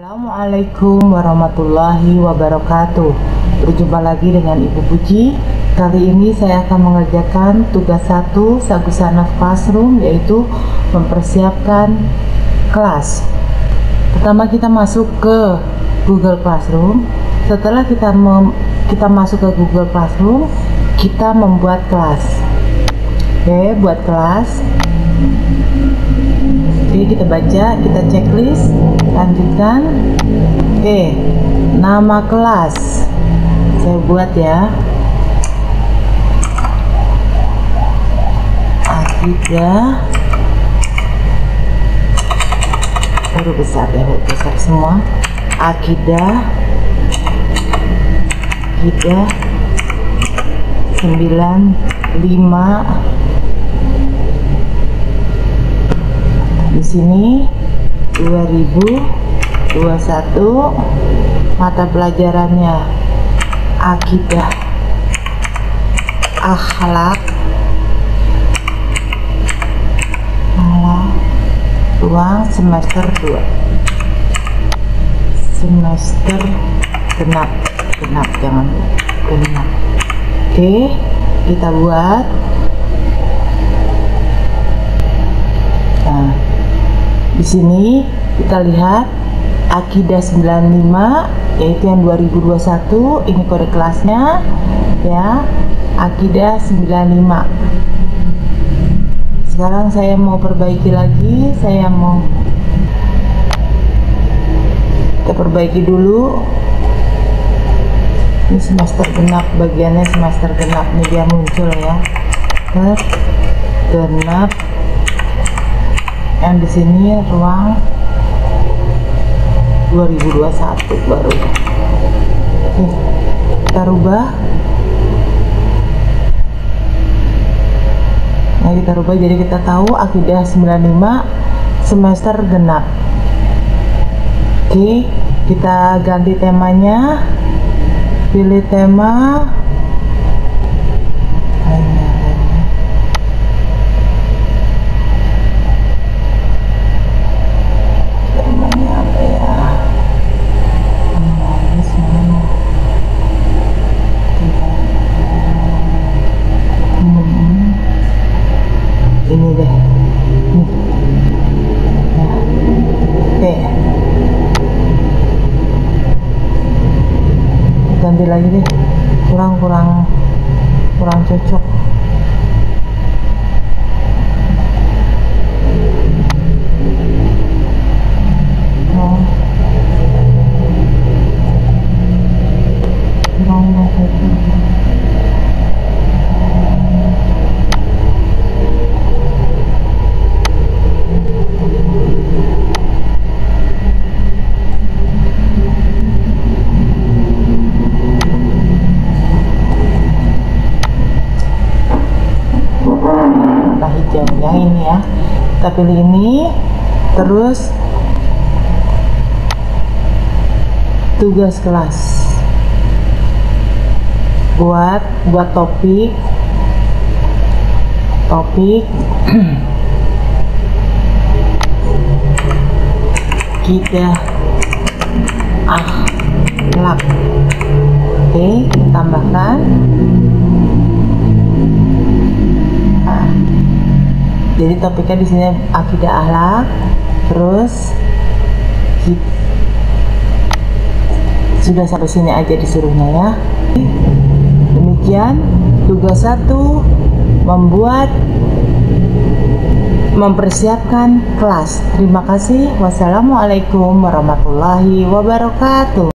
Assalamualaikum warahmatullahi wabarakatuh. Berjumpa lagi dengan Ibu Puji. Kali ini saya akan mengerjakan tugas 1 Sagusana Classroom, yaitu mempersiapkan kelas. Pertama kita masuk ke Google Classroom. Setelah kita masuk ke Google Classroom, kita membuat kelas. Oke, buat kelas. Oke, kita baca, kita checklist, lanjutkan. Oke, nama kelas saya buat ya, Akidah, huruf besar ya, huruf besar semua. Akidah 95. Di sini 2021, mata pelajarannya akidah, akhlak, ruang semester 2, semester genap jangan genap. Oke, kita buat. Nah, di sini kita lihat Akidah 95, yaitu yang 2021, ini kode kelasnya ya, Akidah 95. Sekarang saya mau perbaiki lagi, kita perbaiki dulu. Ini semester genap, bagiannya semester genap nih, dia muncul ya, genap. Yang di sini ruang 2021 baru. Oke, kita rubah. Nah, kita rubah jadi kita tahu Akidah 95 semester genap. Oke, kita ganti temanya. Pilih tema. Ini deh. Nah. Oke. Ganti lagi deh. Kurang cocok. Kurang cocok. Hijau yang ini ya, kita pilih ini. Terus tugas kelas, buat topik kita akhlak. Oke, tambahkan. Jadi topiknya di sini akidah, akhlak. Terus sudah sampai sini aja disuruhnya ya. Demikian tugas 1, mempersiapkan kelas. Terima kasih. Wassalamualaikum warahmatullahi wabarakatuh.